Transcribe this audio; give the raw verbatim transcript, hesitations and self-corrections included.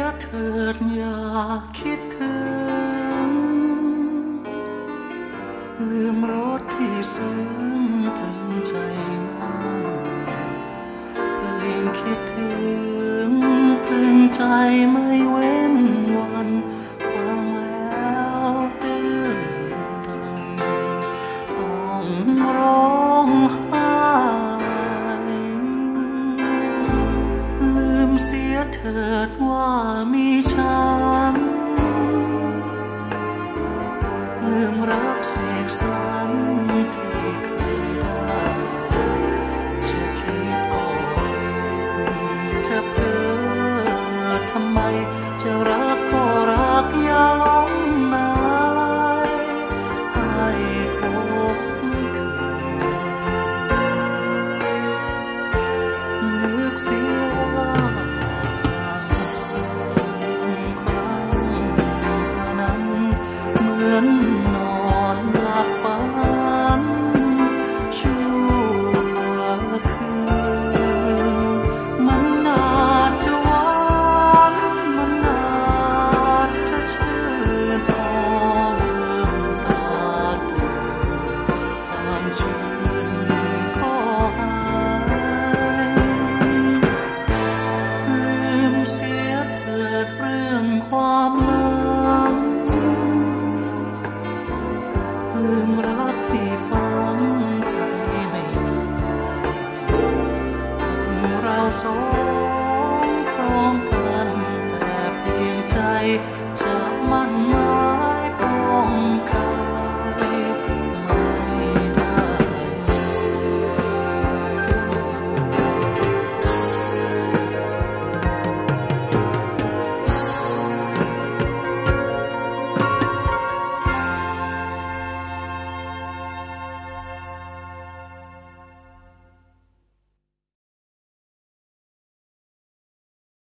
เถิดอย่าคิดถึงลืมรสที่ซึ้งถึงใจเพลงคิดถึงตรึงใจไม่เว้นวันฟังแล้วตื้นตันต้องร้องไห้ลืมเสียเถิดว่ามีฉันลืมรักเสกสรรที่เคยได้จะคิดก็จะเพ้อทำไมจะรักก็รักอย่าหลงไหลให้พบเธอนึกเสียว่าเหมือนนอนหลับฝันชั่วคืนมันอาจจะหวานมันอาจจะชื่นพอลืมตาตื่นความชื่นก็หายลืมเสียเถิดเรื่องความหลังลืมรักที่ฝังใจไม่เราสอง